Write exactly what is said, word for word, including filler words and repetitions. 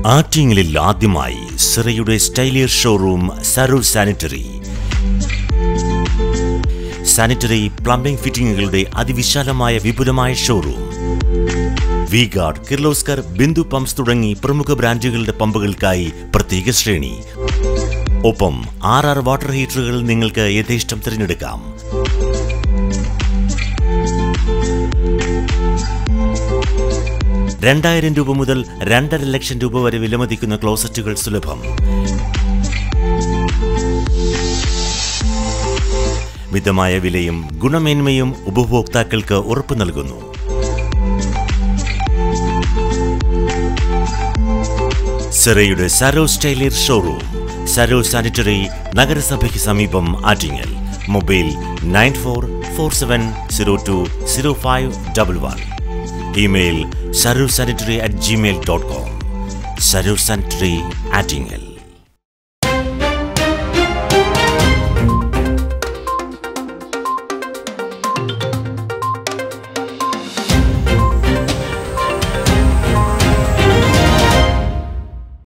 ആറ്റിങ്ങലിൽ ആദ്യമായി സിറയുടെ സ്റ്റൈലിയർ showroom Saroor sanitary. Sanitary plumbing ഫിറ്റിംഗുകളുടെ അതിവിശാലമായ വിപുലമായ showroom. V guard, Kirloskar, Bindu pumps തുടങ്ങി പ്രമുഖ ബ്രാൻഡുകളുടെ പമ്പുകൾക്കായി പ്രത്യേക ശ്രേണി. ഒപ്പം ആർ ആർ വാട്ടർ ഹീറ്ററുകൾ നിങ്ങൾക്ക് യഥേഷ്ടം തിരഞ്ഞെടുക്കാം. രണ്ടായിരം രൂപ മുതൽ രണ്ടര ലക്ഷം രൂപ വരെ വിലമതിക്കുന്ന ക്ലോസറ്റുകൾ സുലഭം. മിതമായ വിലയും ഗുണമേന്മയും ഉപഭോക്താക്കൾക്ക് ഉറപ്പു നൽകുന്നു. സിറയുടെ സരൂർ സ്റ്റൈലിയർ ഷോറൂം, സരൂർ സാനിറ്ററി, നഗരസഭയ്ക്ക് സമീപം, Attingal. Mobile nine four four seven zero two zero five double one. Email Saroor sanitary at Gmail dot com. Saroor sanitary, Attingal.